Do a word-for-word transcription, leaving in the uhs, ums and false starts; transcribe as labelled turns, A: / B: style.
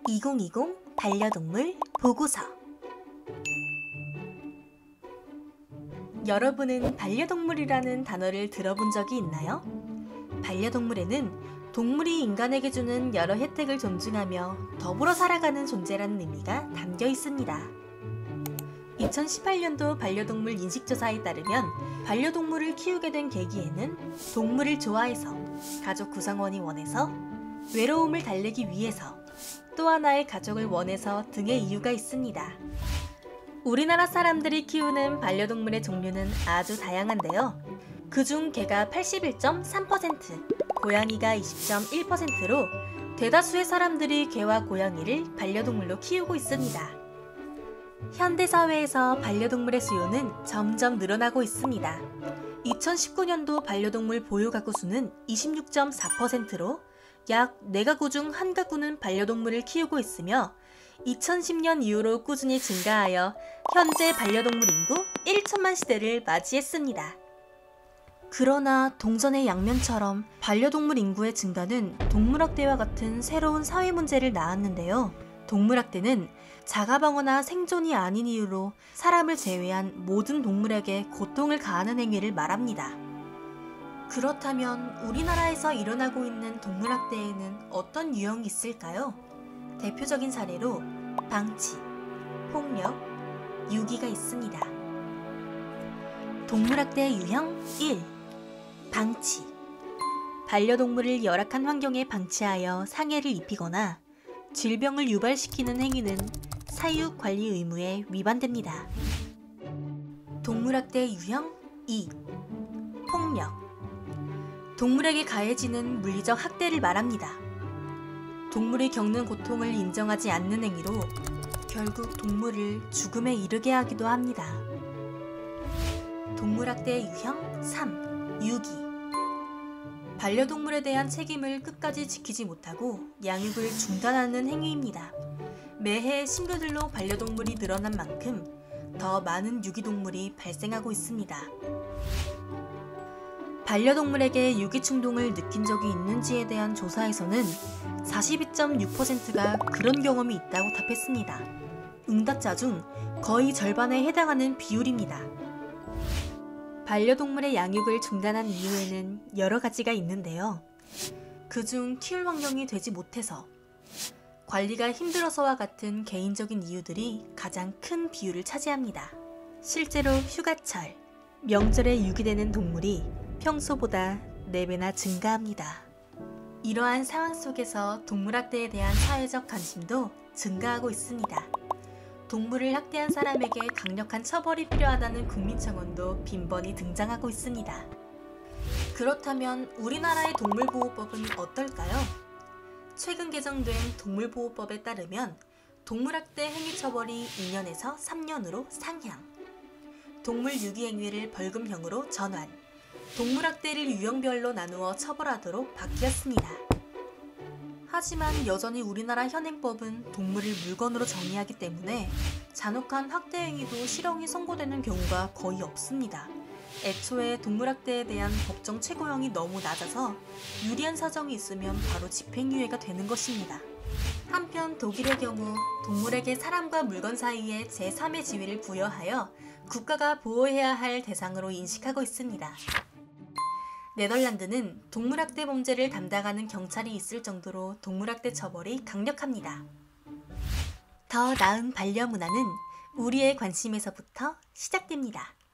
A: 이천이십 반려동물 보고서. 여러분은 반려동물이라는 단어를 들어본 적이 있나요? 반려동물에는 동물이 인간에게 주는 여러 혜택을 존중하며 더불어 살아가는 존재라는 의미가 담겨 있습니다. 이천십팔 년도 반려동물 인식조사에 따르면 반려동물을 키우게 된 계기에는 동물을 좋아해서, 가족 구성원이 원해서, 외로움을 달래기 위해서, 또 하나의 가족을 원해서 등의 이유가 있습니다. 우리나라 사람들이 키우는 반려동물의 종류는 아주 다양한데요. 그중 개가 팔십일 점 삼 퍼센트, 고양이가 이십 점 일 퍼센트로 대다수의 사람들이 개와 고양이를 반려동물로 키우고 있습니다. 현대사회에서 반려동물의 수요는 점점 늘어나고 있습니다. 이천십구 년도 반려동물 보유 가구 수는 이십육 점 사 퍼센트로 약 네 가구 중 한 가구는 반려동물을 키우고 있으며 이천십 년 이후로 꾸준히 증가하여 현재 반려동물 인구 천만 시대를 맞이했습니다. 그러나 동전의 양면처럼 반려동물 인구의 증가는 동물학대와 같은 새로운 사회 문제를 낳았는데요. 동물학대는 자가방어나 생존이 아닌 이유로 사람을 제외한 모든 동물에게 고통을 가하는 행위를 말합니다. 그렇다면 우리나라에서 일어나고 있는 동물학대에는 어떤 유형이 있을까요? 대표적인 사례로 방치, 폭력, 유기가 있습니다. 동물학대 유형 일. 방치. 반려동물을 열악한 환경에 방치하여 상해를 입히거나 질병을 유발시키는 행위는 사육관리 의무에 위반됩니다. 동물학대 유형 이. 폭력. 동물에게 가해지는 물리적 학대를 말합니다. 동물이 겪는 고통을 인정하지 않는 행위로 결국 동물을 죽음에 이르게 하기도 합니다. 동물학대 유형 삼. 유기. 반려동물에 대한 책임을 끝까지 지키지 못하고 양육을 중단하는 행위입니다. 매해 신고들로 반려동물이 늘어난 만큼 더 많은 유기동물이 발생하고 있습니다. 반려동물에게 유기충동을 느낀 적이 있는지에 대한 조사에서는 사십이 점 육 퍼센트가 그런 경험이 있다고 답했습니다. 응답자 중 거의 절반에 해당하는 비율입니다. 반려동물의 양육을 중단한 이유에는 여러 가지가 있는데요. 그중 키울 환경이 되지 못해서, 관리가 힘들어서와 같은 개인적인 이유들이 가장 큰 비율을 차지합니다. 실제로 휴가철, 명절에 유기되는 동물이 평소보다 네 배나 증가합니다. 이러한 상황 속에서 동물학대에 대한 사회적 관심도 증가하고 있습니다. 동물을 학대한 사람에게 강력한 처벌이 필요하다는 국민청원도 빈번히 등장하고 있습니다. 그렇다면 우리나라의 동물보호법은 어떨까요? 최근 개정된 동물보호법에 따르면 동물학대 행위 처벌이 이 년에서 삼 년으로 상향, 동물 유기 행위를 벌금형으로 전환, 동물학대를 유형별로 나누어 처벌하도록 바뀌었습니다. 하지만 여전히 우리나라 현행법은 동물을 물건으로 정의하기 때문에 잔혹한 학대 행위도 실형이 선고되는 경우가 거의 없습니다. 애초에 동물학대에 대한 법정 최고형이 너무 낮아서 유리한 사정이 있으면 바로 집행유예가 되는 것입니다. 한편 독일의 경우 동물에게 사람과 물건 사이에 제삼의 지위를 부여하여 국가가 보호해야 할 대상으로 인식하고 있습니다. 네덜란드는 동물학대 범죄를 담당하는 경찰이 있을 정도로 동물학대 처벌이 강력합니다. 더 나은 반려문화는 우리의 관심에서부터 시작됩니다.